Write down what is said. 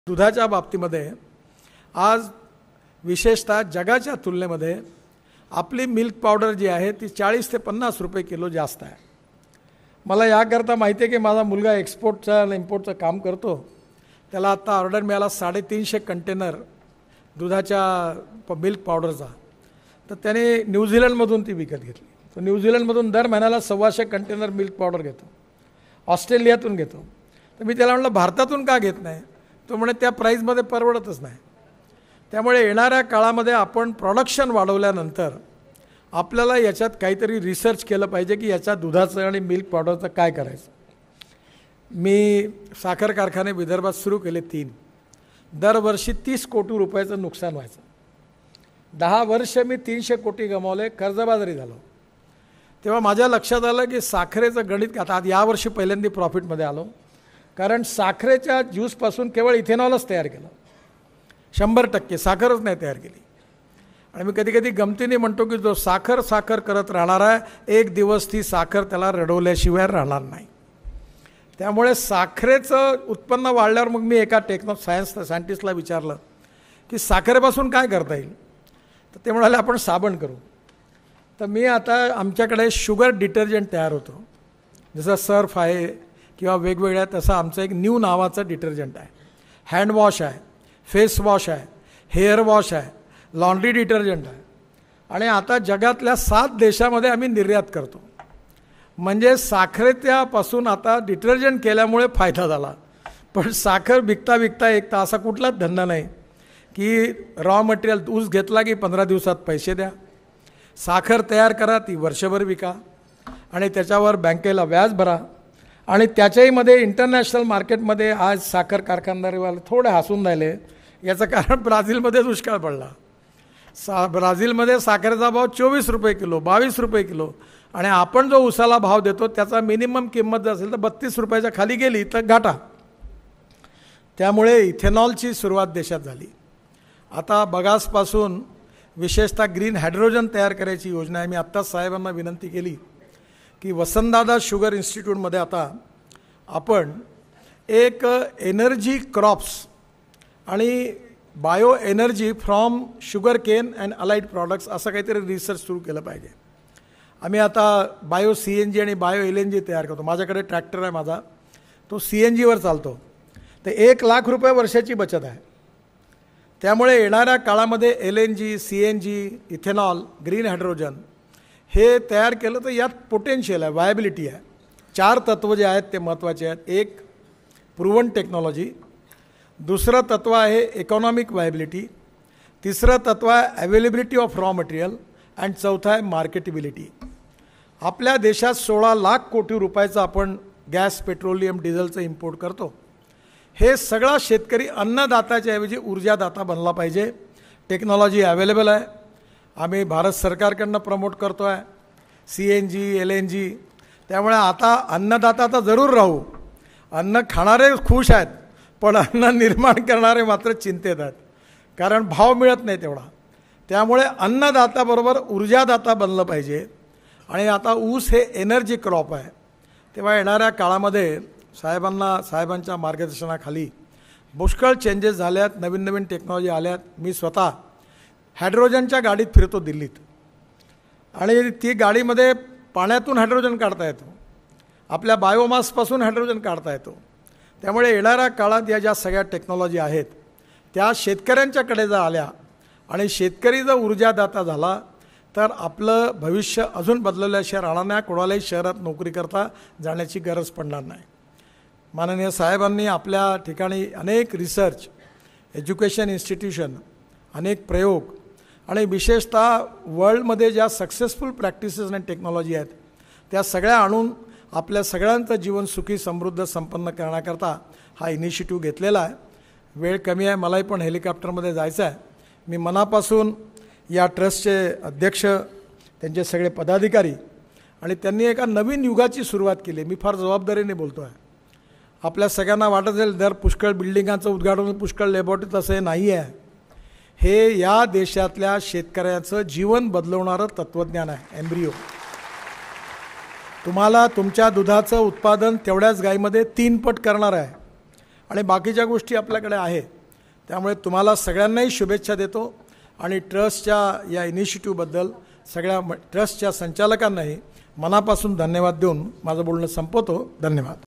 दुधाच्या बाबतीमध्ये आज विशेषतः जगाच्या तुलनेमध्ये आपली मिल्क पावडर जी आहे ती 40 ते 50 रुपये किलो जास्त आहे. मला याकरता माहिती आहे की माझा मुलगा एक्सपोर्टचं आणि इम्पोर्टचं काम करतो. त्याला आता ऑर्डर मिळाला 350 कंटेनर दुधाच्या मिल्क पावडरचा. तर त्याने न्यूझीलंडमधून ती विकत घेतली. तो न्यूझीलंडमधून दर महिन्याला 125 कंटेनर मिल्क पावडर घेतो, ऑस्ट्रेलियातून घेतो. तर मी त्याला म्हटलं भारतातून का घेत नाही. तो म्हणे त्या प्राईजमध्ये परवडतच नाही. त्यामुळे येणाऱ्या काळामध्ये आपण प्रोडक्शन वाढवल्यानंतर आपल्याला याच्यात काहीतरी रिसर्च केलं पाहिजे की याच्या दुधाचं आणि मिल्क पावडरचं काय करायचं. मी साखर कारखाने विदर्भात सुरू केले 3. दरवर्षी 30 कोटी रुपयाचं नुकसान व्हायचं. 10 वर्ष मी 300 कोटी गमावले, कर्जबाजारी झालो. तेव्हा माझ्या लक्षात आलं की साखरेचं गणित आता यावर्षी पहिल्यांदा प्रॉफिटमध्ये आलो, कारण साखरेच्या ज्यूसपासून केवळ इथेनॉलच तयार केलं. 100% साखरच नाही तयार केली. आणि मी कधी कधी गमतीने म्हणतो की जो साखर साखर करत राहणार आहे, एक दिवस ती साखर त्याला रडवल्याशिवाय राहणार नाही. त्यामुळे साखरेचं उत्पन्न वाढल्यावर मग मी एका सायंटिस्टला विचारलं की साखरेपासून काय करता येईल. तर ते म्हणाले आपण साबण करू. तर मी आता आमच्याकडे शुगर डिटर्जंट तयार होतो, जसं सर्फ आहे किंवा वेगवेगळ्या, तसं आमचं एक न्यू नावाचं डिटर्जंट आहे. हँडवॉश आहे, फेस वॉश आहे, हेअर वॉश आहे, लॉन्ड्री डिटर्जंट आहे. आणि आता जगातल्या 7 देशामध्ये आम्ही निर्यात करतो. म्हणजे साखरेच्यापासून आता डिटर्जंट केल्यामुळे फायदा झाला. पण साखर विकता विकता एक तर असा कुठलाच धंदा नाही की रॉ मटेरियल ऊस घेतला की 15 दिवसात पैसे द्या. साखर तयार करा, ती वर्षभर विका आणि त्याच्यावर बँकेला व्याज भरा. आणि त्याच्याहीमध्ये इंटरनॅशनल मार्केटमध्ये आज साखर कारखानदारीवाले थोडे हसून राहिले. याचं कारण ब्राझीलमध्ये दुष्काळ पडला. ब्राझीलमध्ये साखरेचा भाव 24 रुपये किलो, 22 रुपये किलो. आणि आपण जो उसाला भाव देतो त्याचा मिनिमम किंमत जर असेल तर 32 रुपयाच्या खाली गेली तर घाटा. त्यामुळे इथेनॉलची सुरुवात देशात झाली. आता बगासपासून विशेषतः ग्रीन हायड्रोजन तयार करायची योजना आहे. मी आत्ताच साहेबांना विनंती केली की वसंतदादा शुगर इन्स्टिट्यूटमध्ये आता आपण एक एनर्जी क्रॉप्स आणि bio energy from sugar cane and allied products असं काहीतरी रिसर्च सुरू केलं पाहिजे. आम्ही आता बायो CNG आणि बायो LNG तयार करतो. माझ्याकडे ट्रॅक्टर आहे माझा, तो CNGवर चालतो. तर 1 लाख रुपये वर्षाची बचत आहे. त्यामुळे येणाऱ्या काळामध्ये LNG, CNG, ethanol, green hydrogen हे तयार केलं तर यात पोटेन्शियल आहे, वायबिलिटी आहे. 4 तत्त्व जे आहेत ते महत्त्वाचे आहेत. एक प्रूव्हन टेक्नॉलॉजी, दुसरं तत्त्व आहे इकॉनॉमिक वायबिलिटी, तिसरं तत्त्व आहे अवेलेबिलिटी ऑफ रॉ मटेरियल आणि चौथं आहे मार्केटेबिलिटी. आपल्या देशात 16 लाख कोटी रुपयाचं आपण गॅस, पेट्रोलियम, डिझेलचं इम्पोर्ट करतो. हे सगळा शेतकरी अन्नदाताच्या ऐवजी ऊर्जादाता बनला पाहिजे. टेक्नॉलॉजी अवेलेबल आहे. आम्ही भारत सरकारकडनं प्रमोट करतो आहे CNG, LNG. त्यामुळे आता अन्नदाता तर जरूर राहू. अन्न खाणारे खुश आहेत, पण अन्न निर्माण करणारे मात्र चिंतेत आहेत, कारण भाव मिळत नाही तेवढा. त्यामुळे अन्नदाताबरोबर ऊर्जादाता बनलं पाहिजे. आणि आता ऊस हे एनर्जी क्रॉप आहे. तेव्हा येणाऱ्या काळामध्ये साहेबांच्या मार्गदर्शनाखाली पुष्कळ चेंजेस झाल्यात, नवीन नवीन टेक्नॉलॉजी आल्यात. मी स्वतः हायड्रोजनच्या गाडीत फिरतो दिल्लीत, आणि ती गाडीमध्ये पाण्यातून हायड्रोजन काढता येतो, आपल्या बायोमासपासून हायड्रोजन काढता येतो. त्यामुळे येणाऱ्या काळात या ज्या सगळ्या टेक्नॉलॉजी आहेत त्या शेतकऱ्यांच्याकडे जर आल्या आणि शेतकरी जर ऊर्जादाता झाला तर आपलं भविष्य अजून बदलल्याशिवाय राहणार नाही. कोणालाही शहरात नोकरी करता जाण्याची गरज पडणार नाही. माननीय साहेबांनी आपल्या ठिकाणी अनेक रिसर्च, एज्युकेशन इन्स्टिट्यूशन, अनेक प्रयोग आणि विशेषतः वर्ल्डमध्ये ज्या सक्सेसफुल प्रॅक्टिसेस आणि टेक्नॉलॉजी आहेत त्या सगळ्या आणून आपल्या सगळ्यांचं जीवन सुखी, समृद्ध, संपन्न करण्याकरता हा इनिशिएटिव्ह घेतलेला आहे. वेळ कमी आहे, मलाही पण हेलिकॉप्टरमध्ये जायचं आहे. मी मनापासून या ट्रस्टचे अध्यक्ष, त्यांचे सगळे पदाधिकारी, आणि त्यांनी एका नवीन युगाची सुरुवात केली. मी फार जबाबदारीने बोलतो आहे. आपल्या सगळ्यांना वाटत असेल दर पुष्कळ बिल्डिंगांचं उद्घाटन, पुष्कळ लॅबॉरेटरी, तसं हे नाही आहे. हे या देशातल्या शेतकऱ्याचं जीवन बदलवणारं तत्त्वज्ञान आहे, एम्ब्रिओ. तुम्हाला तुमच्या दुधाचं उत्पादन तेवढ्याच गाईमध्ये 3 पट करणार आहे. आणि बाकीच्या गोष्टी आपल्याकडे आहे. त्यामुळे तुम्हाला सगळ्यांनाही शुभेच्छा देतो आणि ट्रस्टच्या या इनिशिएटिव्हबद्दल सगळ्या ट्रस्टच्या संचालकांनाही मनापासून धन्यवाद देऊन माझं बोलणं संपवतो. धन्यवाद.